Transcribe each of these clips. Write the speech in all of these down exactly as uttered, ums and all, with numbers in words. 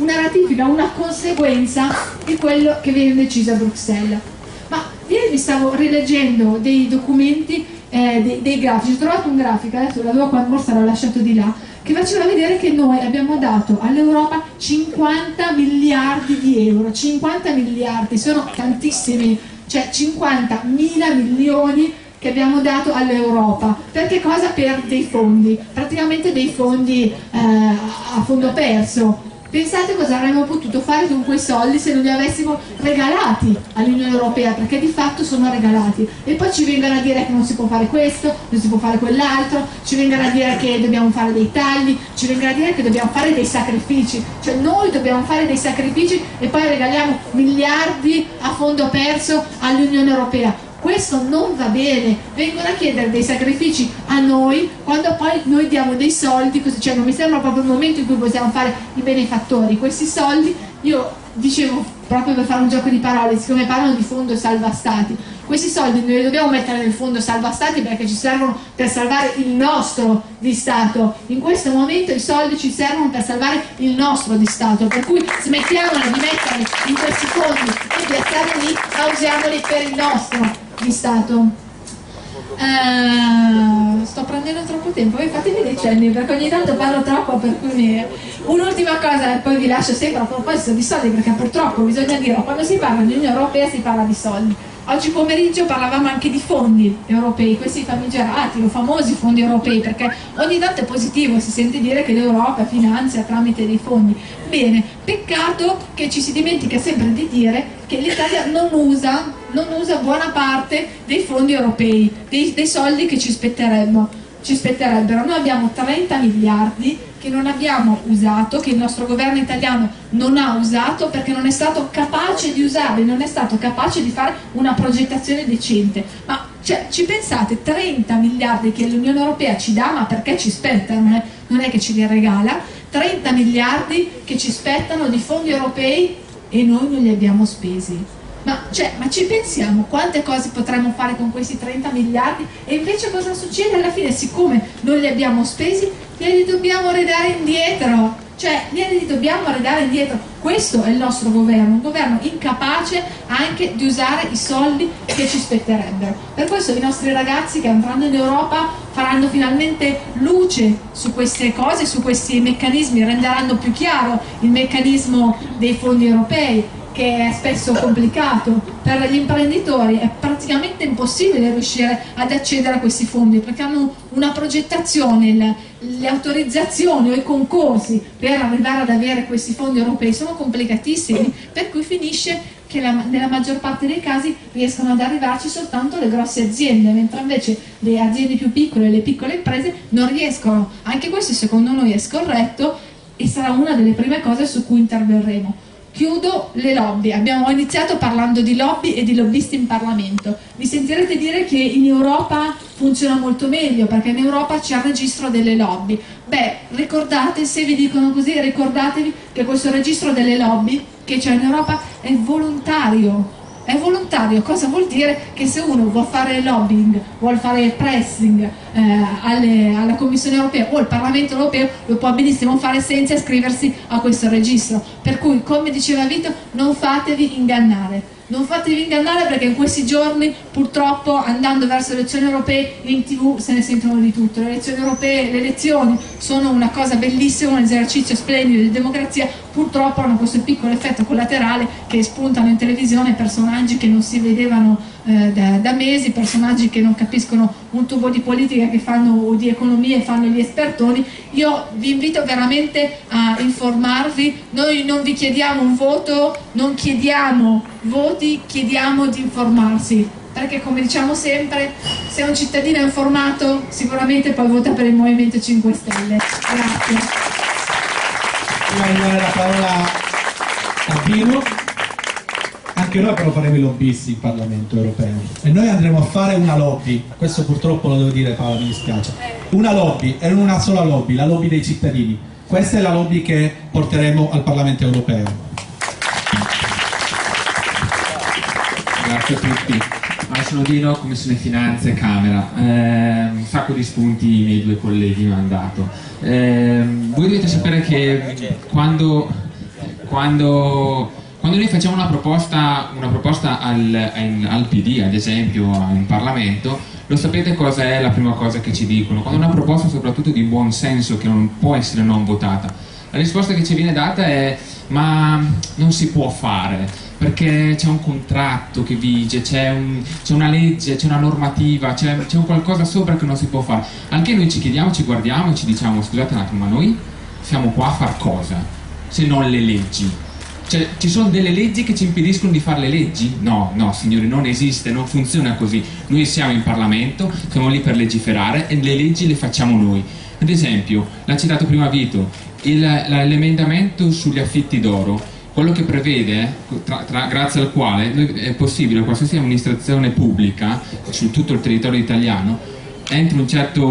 una ratifica, una conseguenza di quello che viene deciso a Bruxelles. Ma ieri mi stavo rileggendo dei documenti, eh, dei, dei grafici, ho trovato un grafico, adesso l'avevo qua, forse l'ho lasciato di là, che faceva vedere che noi abbiamo dato all'Europa cinquanta miliardi di euro, cinquanta miliardi, sono tantissimi, cioè cinquantamila milioni che abbiamo dato all'Europa. Per che cosa? Per dei fondi, praticamente dei fondi eh, a fondo perso. Pensate cosa avremmo potuto fare con quei soldi se non li avessimo regalati all'Unione Europea, perché di fatto sono regalati. E poi ci vengono a dire che non si può fare questo, non si può fare quell'altro, ci vengono a dire che dobbiamo fare dei tagli, ci vengono a dire che dobbiamo fare dei sacrifici. Cioè noi dobbiamo fare dei sacrifici e poi regaliamo miliardi a fondo perso all'Unione Europea. Questo non va bene, vengono a chiedere dei sacrifici a noi quando poi noi diamo dei soldi, così, cioè non mi sembra proprio il momento in cui possiamo fare i benefattori. Questi soldi, io dicevo proprio per fare un gioco di parole, siccome parlano di fondo salva stati, questi soldi non li dobbiamo mettere nel fondo salva stati perché ci servono per salvare il nostro di Stato. In questo momento i soldi ci servono per salvare il nostro di Stato, per cui smettiamola di metterli in questi fondi e piazzarli lì, ma usiamoli per il nostro di Stato. Uh, sto prendendo troppo tempo, voi fatemi dei cenni perché ogni tanto parlo troppo, per cui mi... Un'ultima cosa e poi vi lascio sempre a proposito di soldi, perché purtroppo bisogna dire, quando si parla di Unione Europea si parla di soldi. Oggi pomeriggio parlavamo anche di fondi europei, questi famigerati o famosi fondi europei, perché ogni tanto è positivo, si sente dire che l'Europa finanzia tramite dei fondi. Bene, peccato che ci si dimentica sempre di dire che l'Italia non usa, non usa buona parte dei fondi europei, dei, dei soldi che ci spetterebbero. ci spetterebbero. Noi abbiamo trenta miliardi che non abbiamo usato, che il nostro governo italiano non ha usato perché non è stato capace di usarli, non è stato capace di fare una progettazione decente. Ma cioè, ci pensate, trenta miliardi che l'Unione Europea ci dà, ma perché ci spettano, eh? Non è che ce li regala, trenta miliardi che ci spettano di fondi europei e noi non li abbiamo spesi. Ma, cioè, ma ci pensiamo quante cose potremmo fare con questi trenta miliardi e invece cosa succede alla fine? Siccome non li abbiamo spesi, glieli dobbiamo ridare indietro, cioè glieli dobbiamo ridare indietro. Questo è il nostro governo, un governo incapace anche di usare i soldi che ci spetterebbero. Per questo i nostri ragazzi che andranno in Europa faranno finalmente luce su queste cose, su questi meccanismi, renderanno più chiaro il meccanismo dei fondi europei, che è spesso complicato per gli imprenditori, è praticamente impossibile riuscire ad accedere a questi fondi perché hanno una progettazione, le, le autorizzazioni o i concorsi per arrivare ad avere questi fondi europei sono complicatissimi, per cui finisce che la, nella maggior parte dei casi riescono ad arrivarci soltanto le grosse aziende, mentre invece le aziende più piccole e le piccole imprese non riescono. Anche questo secondo noi è scorretto e sarà una delle prime cose su cui interverremo. Chiudo le lobby. Abbiamo iniziato parlando di lobby e di lobbisti in Parlamento. Mi sentirete dire che in Europa funziona molto meglio perché in Europa c'è il registro delle lobby. Beh, ricordate, se vi dicono così, ricordatevi che questo registro delle lobby che c'è in Europa è volontario. È volontario, cosa vuol dire? Che se uno vuole fare lobbying, vuole fare pressing eh, alle, alla Commissione Europea o al Parlamento Europeo, lo può benissimo fare senza iscriversi a questo registro. Per cui, come diceva Vito, non fatevi ingannare. Non fatevi ingannare perché in questi giorni, purtroppo, andando verso le elezioni europee, in tv se ne sentono di tutto. Le elezioni europee, le elezioni sono una cosa bellissima, un esercizio splendido di democrazia, purtroppo hanno questo piccolo effetto collaterale che spuntano in televisione personaggi che non si vedevano eh, da, da mesi, personaggi che non capiscono un tubo di politica, che fanno o di economia e fanno gli espertoni. Io vi invito veramente a informarvi, noi non vi chiediamo un voto, non chiediamo voti, chiediamo di informarsi, perché come diciamo sempre, se un cittadino è informato sicuramente poi vota per il Movimento cinque Stelle. Grazie. Prima di dare la parola a Pino, anche noi però faremo i lobbisti in Parlamento Europeo e noi andremo a fare una lobby, questo purtroppo lo devo dire Paola, mi dispiace, una lobby, è una sola lobby, la lobby dei cittadini. Questa è la lobby che porteremo al Parlamento Europeo. Grazie a tutti. Allora, sono Dino, Commissione Finanze, Camera. Eh, un sacco di spunti i miei due colleghi mi hanno dato. Eh, voi dovete sapere che quando quando, quando noi facciamo una proposta, una proposta al, al P D, ad esempio, in Parlamento, lo sapete cosa è la prima cosa che ci dicono? Quando una proposta soprattutto di buon senso, che non può essere non votata, la risposta che ci viene data è: ma non si può fare, perché c'è un contratto che vige, c'è un, una legge, c'è una normativa, c'è un qualcosa sopra che non si può fare. Anche noi ci chiediamo, ci guardiamo e ci diciamo: scusate un attimo, ma noi siamo qua a far cosa, se non le leggi? Cioè, ci sono delle leggi che ci impediscono di fare le leggi? No, no signori, non esiste, non funziona così. Noi siamo in Parlamento, siamo lì per legiferare e le leggi le facciamo noi. Ad esempio, l'ha citato prima Vito, l'emendamento sugli affitti d'oro, quello che prevede, tra, tra, grazie al quale è possibile qualsiasi amministrazione pubblica su tutto il territorio italiano, entro un certo,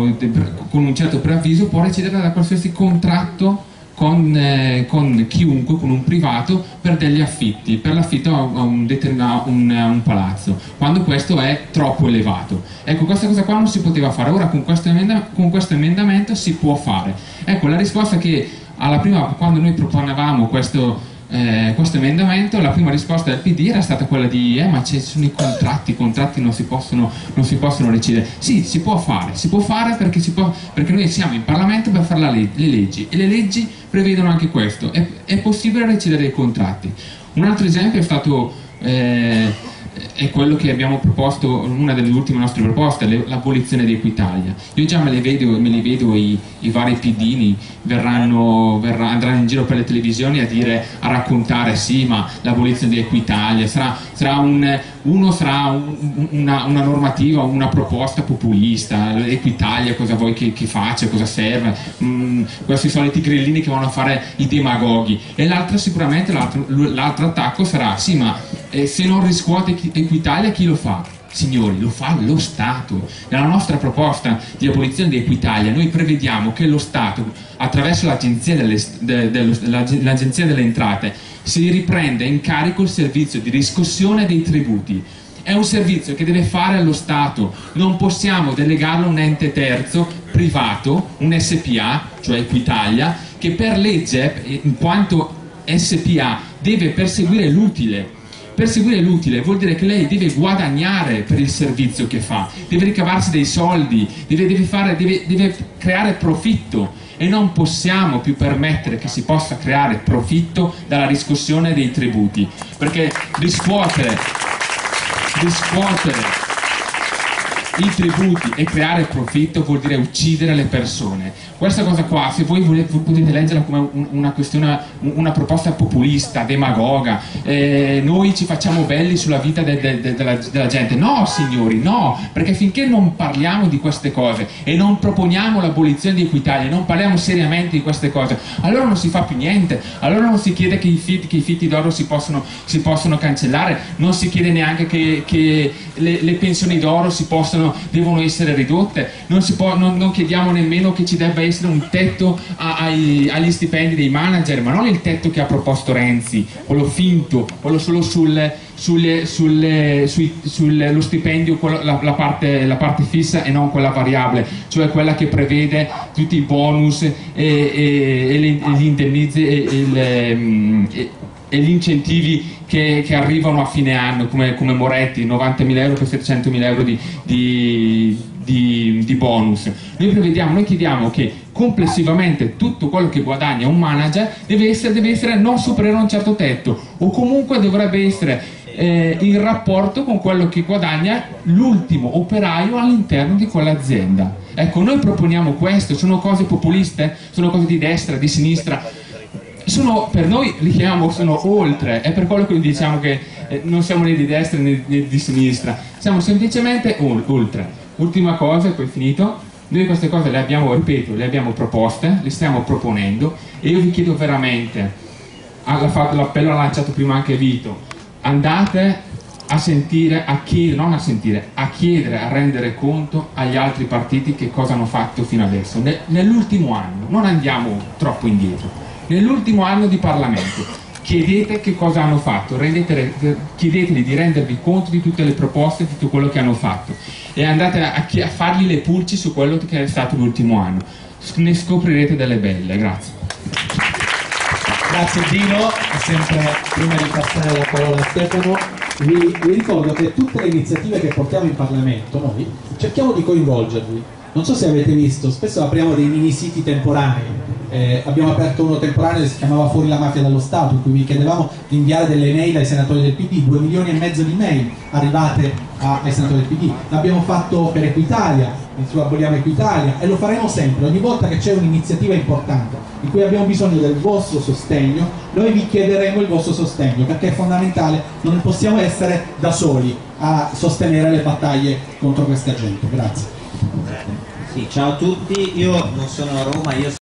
con un certo preavviso, può recedere da qualsiasi contratto con, eh, con chiunque, con un privato, per degli affitti, per l'affitto a un, a un, a un palazzo, quando questo è troppo elevato. Ecco, questa cosa qua non si poteva fare, ora con questo, emenda, con questo emendamento si può fare. Ecco, la risposta che alla prima, quando noi proponevamo questo Eh, questo emendamento, la prima risposta del P D era stata quella di eh ma ci sono i contratti, i contratti non si possono, non si possono recidere. Sì, si può fare, si può fare perché, si può, perché noi siamo in Parlamento per fare la le, le leggi, e le leggi prevedono anche questo, è, è possibile recidere i contratti. Un altro esempio è stato eh, è quello che abbiamo proposto, una delle ultime nostre proposte, l'abolizione di Equitalia. Io già me le vedo, me li vedo i, i vari pidini verranno, verranno, andranno in giro per le televisioni a dire, a raccontare sì, ma l'abolizione di Equitalia sarà, sarà un, uno sarà un, una, una normativa, una proposta populista, Equitalia cosa vuoi che, che faccia, cosa serve, mm, questi soliti grillini che vanno a fare i demagoghi. E l'altro sicuramente, l'altro attacco sarà sì, ma eh, se non riscuote Equitalia chi lo fa? Signori, lo fa lo Stato. Nella nostra proposta di abolizione di Equitalia noi prevediamo che lo Stato, attraverso l'Agenzia delle, de, de, l'Agenzia delle Entrate, si riprenda in carico il servizio di riscossione dei tributi. È un servizio che deve fare lo Stato, non possiamo delegarlo a un ente terzo privato, un S P A, cioè Equitalia, che per legge, in quanto S P A, deve perseguire l'utile. Perseguire l'utile vuol dire che lei deve guadagnare per il servizio che fa, deve ricavarsi dei soldi, deve, deve, fare, deve, deve creare profitto, e non possiamo più permettere che si possa creare profitto dalla riscossione dei tributi, perché riscuotere, riscuotere i tributi e creare profitto vuol dire uccidere le persone. Questa cosa qua, se voi volete, potete leggerla come un, una questione, una proposta populista, demagoga, eh, noi ci facciamo belli sulla vita de, de, de, della, della gente. No signori, no, perché finché non parliamo di queste cose e non proponiamo l'abolizione di Equitalia, non parliamo seriamente di queste cose, allora non si fa più niente, allora non si chiede che i fitti, che i fitti d'oro si possono, si possono cancellare, non si chiede neanche che, che le, le pensioni d'oro si possono, devono essere ridotte, non, si può, non, non chiediamo nemmeno che ci debba essere un tetto a, ai, agli stipendi dei manager, ma non il tetto che ha proposto Renzi, quello finto, quello solo sul, sulle, sulle, sui, sullo stipendio, quello, la, la, parte, la parte fissa e non quella variabile, cioè quella che prevede tutti i bonus e, e, e gli indennizzi e, e, le, e, e gli incentivi che, che arrivano a fine anno, come, come Moretti, novantamila euro per settecentomila euro di, di, di, di bonus. Noi prevediamo, noi chiediamo che complessivamente tutto quello che guadagna un manager deve essere, deve essere non superiore a un certo tetto, o comunque dovrebbe essere eh, in rapporto con quello che guadagna l'ultimo operaio all'interno di quell'azienda. Ecco, noi proponiamo questo. Sono cose populiste, sono cose di destra, di sinistra, sono, per noi li chiamiamo, sono oltre, è per quello che diciamo che eh, non siamo né di destra né, né di sinistra, siamo semplicemente oltre. Ultima cosa e poi finito, noi queste cose le abbiamo, ripeto, le abbiamo proposte, le stiamo proponendo, e io vi chiedo veramente, l'appello l'ha lanciato prima anche Vito, andate a sentire, a chiedere, non a sentire, a chiedere, a rendere conto agli altri partiti che cosa hanno fatto fino adesso, ne, nell'ultimo anno, non andiamo troppo indietro. Nell'ultimo anno di Parlamento, chiedete che cosa hanno fatto, rendete, chiedeteli di rendervi conto di tutte le proposte, di tutto quello che hanno fatto, e andate a, a fargli le pulci su quello che è stato l'ultimo anno. Ne scoprirete delle belle. Grazie. Grazie Dino, e sempre prima di passare la parola a Stefano, vi, vi ricordo che tutte le iniziative che portiamo in Parlamento noi cerchiamo di coinvolgervi. Non so se avete visto, spesso apriamo dei mini siti temporanei. Eh, abbiamo aperto uno temporaneo che si chiamava Fuori la mafia dallo Stato, in cui vi chiedevamo di inviare delle mail ai senatori del P D, due milioni e mezzo di mail arrivate a, ai senatori del P D. L'abbiamo fatto per Equitalia, su Aboliamo Equitalia, e lo faremo sempre. Ogni volta che c'è un'iniziativa importante in cui abbiamo bisogno del vostro sostegno, noi vi chiederemo il vostro sostegno, perché è fondamentale, non possiamo essere da soli a sostenere le battaglie contro questa gente. Grazie. Sì, ciao a tutti, io non sono a Roma, io